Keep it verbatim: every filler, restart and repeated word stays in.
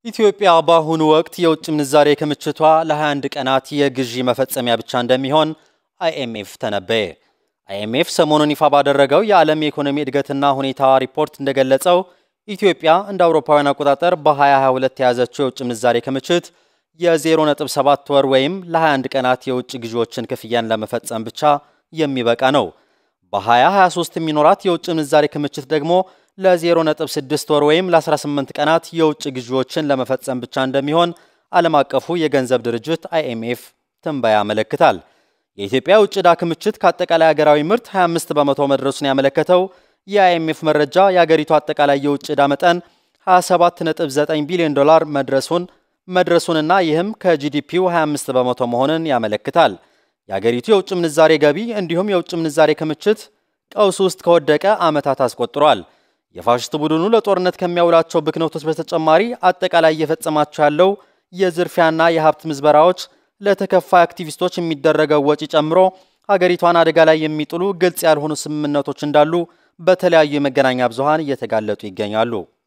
ኢትዮጵያ በአሁኑ ወቅት የውጭ ምንዛሬ ክምችቷ ለ21 ቀናት የግዢ መፈጸሚያ ብቻ እንደሚሆን አይኤምኤፍ ተነበየ። አይኤምኤፍ ሰሞኑን ይፋ ባደረገው የዓለም የኢኮኖሚ እድገትና ሁኔታ ሪፖርት እንደገለጸው ኢትዮጵያ እንደ አውሮፓውያን አቆጣጠር በ2022 የያዘችው የውጭ ምንዛሬ ክምችት የ0.7 ወር ወይም ለ21 ቀናት የውጭ ግዢዎችን ክፍያን ለመፈጸም ብቻ የሚበቃ ነው። በ2023 የሚኖራት የውጭ ምንዛሬ ክምችት ደግሞ ለ0.6 ወር ወይም ለ18 ቀናት የውጭ ግዢዎችን ለመፈጸም ብቻ እንደሚሆን ዓለም አቀፉ የገንዘብ ድርጅት አይኤምኤፍ ትንበያ ያመለክታል። የኢትዮጵያ ውጭ ዕዳ ክምችት ከአጠቃላይ ሀገራዊ ምርት ሃያ አምስት በመቶ መድረሱን ያመለከተው የአይኤምኤፍ መረጃ የሀገሪቱ አጠቃላይ የውጭ ዕዳ መጠን ሃያ ሰባት ነጥብ ዘጠኝ ቢሊዮን ዶላር መድረሱን መድረሱንና ይህም ከጂዲፒው ሃያ አምስት በመቶ መሆኑን ያመለክታል። የሀገሪቱ የውጭ ምንዛሬ ገቢ እንዲሁም የውጭ ምንዛሬ ክምችት ቀውስ ውስጥ ከወደቀ ዓመታት አስቆጥሯል። የፋሽስት ቡድኑ ለጦርነት ከሚያውላቸው ብክነቶች በተጨማሪ አጠቃላይ እየፈጸማቸው ያለው የዝርፊያና የሀብት ምዝበራዎች ለተከፋይ አክቲቪስቶች የሚደረገው ወጪ ጨምሮ ሀገሪቷን አደጋ ላይ የሚጥሉ ግልጽ ያልሆኑ ስምምነቶች እንዳሉ በተለያዩ የመገናኛ ብዙሃን እየተጋለጡ ይገኛሉ።